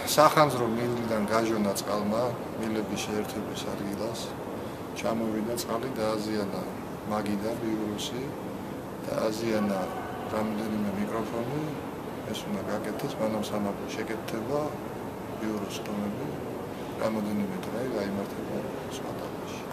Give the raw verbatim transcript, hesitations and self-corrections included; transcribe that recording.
სახანძრო მილიდან გაჟონა წყალმა, მილების შეერთების ადგილას, ჩამოვიდა წყალი და აზიანა მაგიდა ვირუსი და აზიანა რამდენიმე მიკროფონი, ეს უნდა გაკეთდეს, მანამ სამაგო შეკეთება ვირუსი რომები, რამდენიმე დღე გაიმართება სხვა დაბაში.